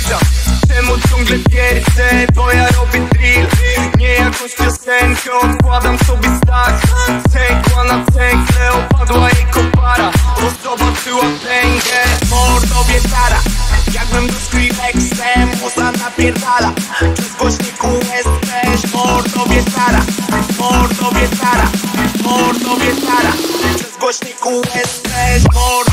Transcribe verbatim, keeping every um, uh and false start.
zbliża. Czemu ciągle pierdzę, bo ja robię drill. Nie jakąś piosenkę, odkładam sobie stack. Cegła na cęgle, opadła jej kopara, bo zobaczyła pęgę. Mordo wieczara, jakbym do Skrillexem, muza napierdala. Przez głośniku jesteś, mordo wieczara. Mordo wieczara, mordo wieczara. Przez głośniku jesteś, mordo